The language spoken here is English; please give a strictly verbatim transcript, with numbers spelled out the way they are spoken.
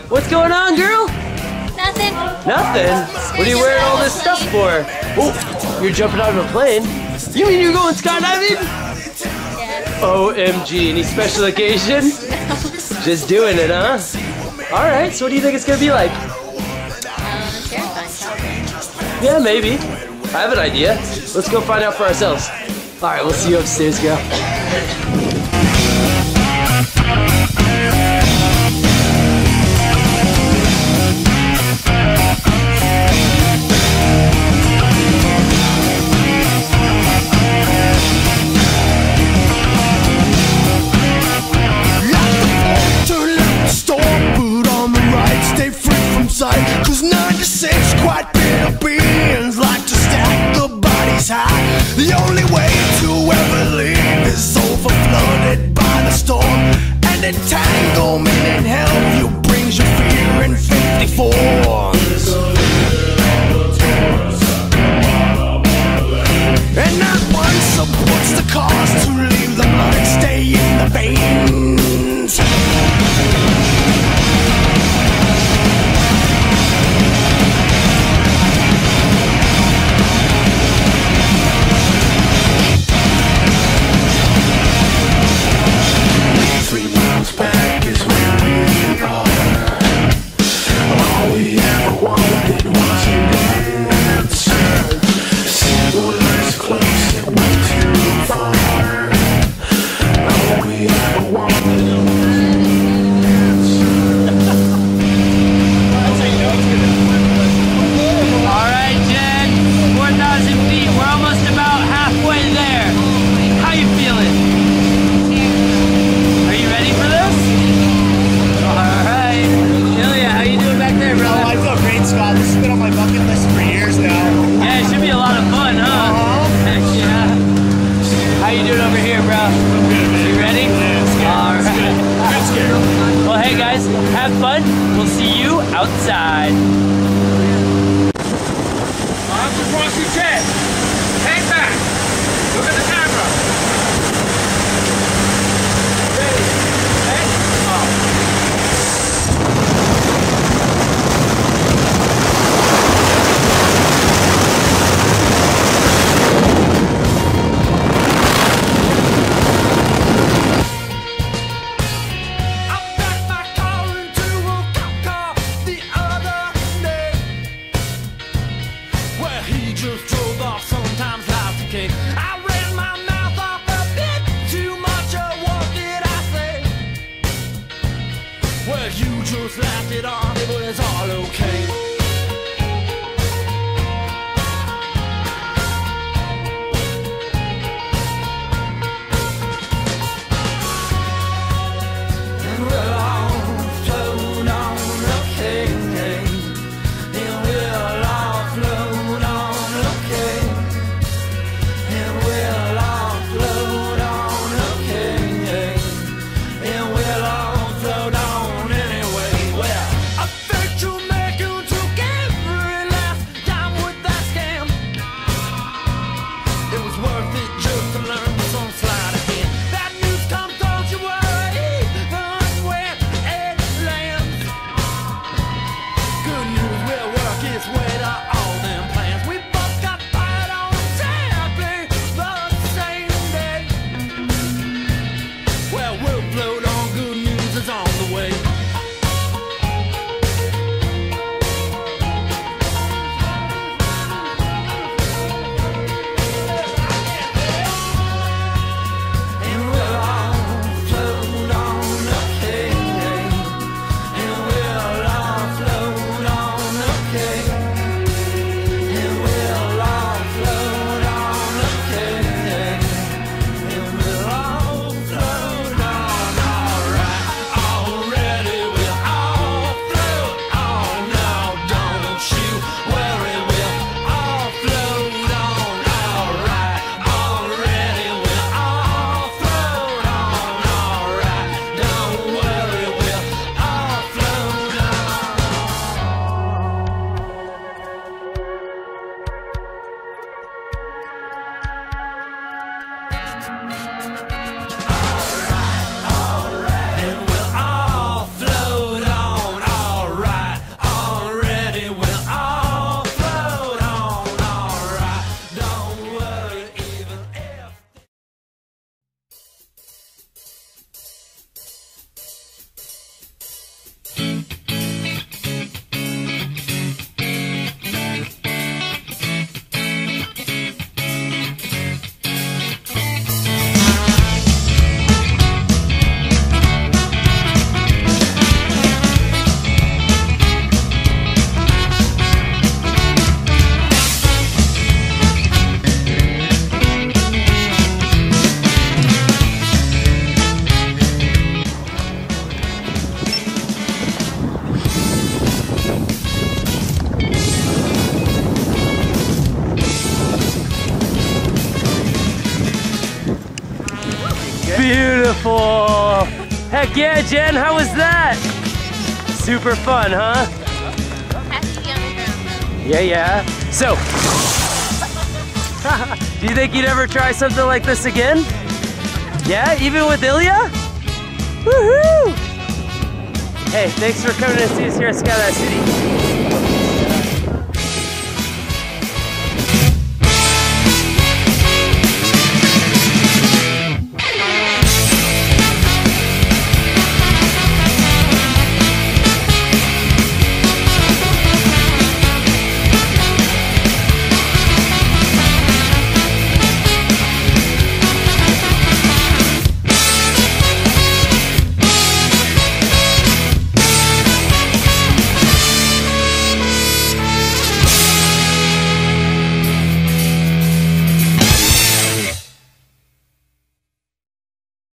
What's going on, girl? Nothing. Nothing? What are you wearing all this stuff for? Oh, you're jumping out of a plane? You mean you're going skydiving? Yeah. O M G, any special occasion? Just doing it, huh? Alright, so what do you think it's gonna be like? Um, terrifying, probably. Yeah, maybe. I have an idea. Let's go find out for ourselves. Alright, we'll see you upstairs, girl. Cause ninety-six quite bitter beings like to stack the bodies high. The only way to ever leave is over flooded by the storm. And entanglement in hell you brings your fear in fifty-fours. And not one supports the cause to leave the blood stay in the veins. Have fun. We'll see you outside. Arms across your chest. Hang back. Look at the camera. Ready. Set. Off. Just drove off, sometimes life's a cake. I ran my mouth off a bit too much, or what did I say? Well, you just laughed it off, it was all okay. And we're all flown on the king, and we're all flown on. Beautiful. Heck yeah, Jen, how was that? Super fun, huh? Has to be on the ground though. Yeah, yeah. So, do you think you'd ever try something like this again? Yeah, even with Ilya? Woohoo! Hey, thanks for coming to see us here at Skyline City.